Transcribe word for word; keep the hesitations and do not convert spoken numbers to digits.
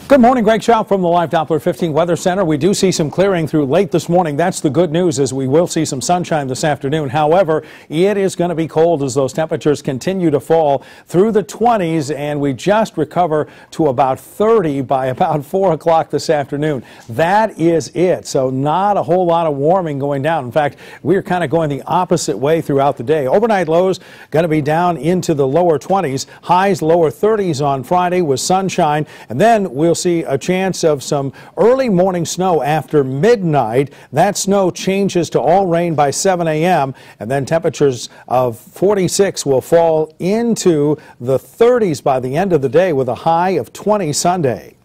Good morning, Greg Shaw from the Live Doppler fifteen Weather Center. We do see some clearing through late this morning. That's the good news, as we will see some sunshine this afternoon. However, it is going to be cold as those temperatures continue to fall through the twenties, and we just recover to about thirty by about four o'clock this afternoon. That is it. So not a whole lot of warming going down. In fact, we're kind of going the opposite way throughout the day. Overnight lows going to be down into the lower twenties, highs lower thirties on Friday with sunshine, and then we'll see a chance of some early morning snow after midnight. That snow changes to all rain by seven a m and then temperatures of forty-six will fall into the thirties by the end of the day with a high of twenty Sunday.